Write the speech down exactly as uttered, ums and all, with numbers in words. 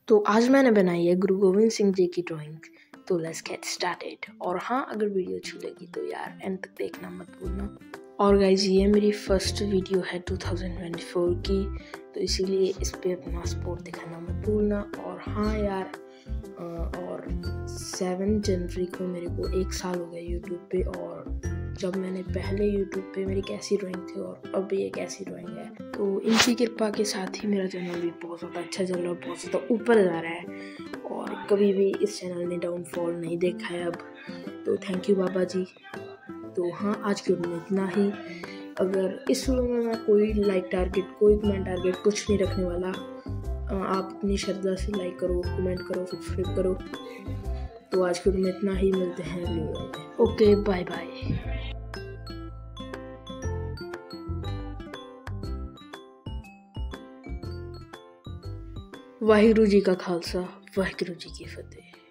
तो आज मैंने बनाई है गुरु गोविंद सिंह जी की ड्राइंग। तो लेट्स गेट स्टार्टेड। और हाँ, अगर वीडियो अच्छी लगी तो यार एंड तक देखना मत भूलना। और गाइज, ये मेरी फर्स्ट वीडियो है टू थाउजेंड ट्वेंटी फोर की, तो इसीलिए इस पे अपना सपोर्ट दिखाना मत भूलना। और हाँ यार, और सेवन जनवरी को मेरे को एक साल हो गया यूट्यूब पे, और जब मैंने पहले यूट्यूब पे मेरी कैसी ड्राइंग थी और अब ये कैसी ड्राइंग है, तो इनकी कृपा के साथ ही मेरा चैनल भी बहुत ज़्यादा अच्छा चल रहा है, बहुत ज़्यादा ऊपर जा रहा है और कभी भी इस चैनल ने डाउनफॉल नहीं देखा है अब। तो थैंक यू बाबा जी। तो हाँ, आज के वीडियो में इतना ही। अगर इस वीडियो में मैं कोई लाइक टारगेट, कोई कमेंट टारगेट कुछ नहीं रखने वाला। आप अपनी श्रद्धा से लाइक करो, कमेंट करो, सब्सक्राइब करो। तो आज के वीडियो में इतना ही, मिलते हैं वीडियो में। Okay, bye bye. Waheguru ji का खालसा, वाहिगुरु जी की फतेह।